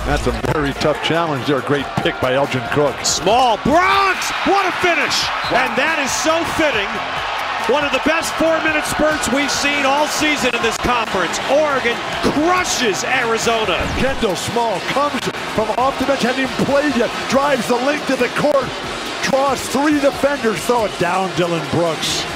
That's a very tough challenge there. Great pick by Elgin Cook. Small. Brooks! What a finish! Wow. And that is so fitting. One of the best 4-minute spurts we've seen all season in this conference. Oregon crushes Arizona. Kendall Small comes from off the bench, hasn't even played yet. Drives the length of the court. Draws 3 defenders. Throw it down, Dillon Brooks.